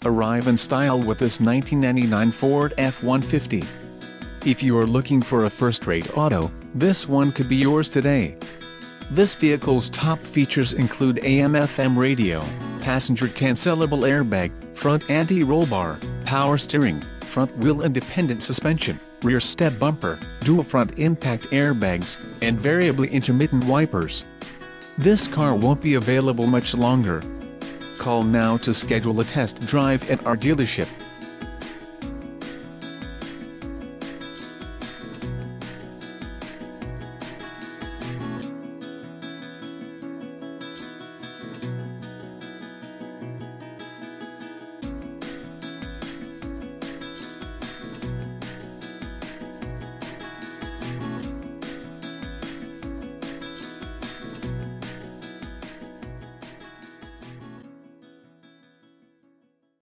Arrive in style with this 1999 Ford F-150. If you are looking for a first-rate auto, this one could be yours today. This vehicle's top features include AM/FM radio, passenger cancelable airbag, front anti-roll bar, power steering, front wheel independent suspension, rear step bumper, dual front impact airbags, and variably intermittent wipers. This car won't be available much longer. Call now to schedule a test drive at our dealership.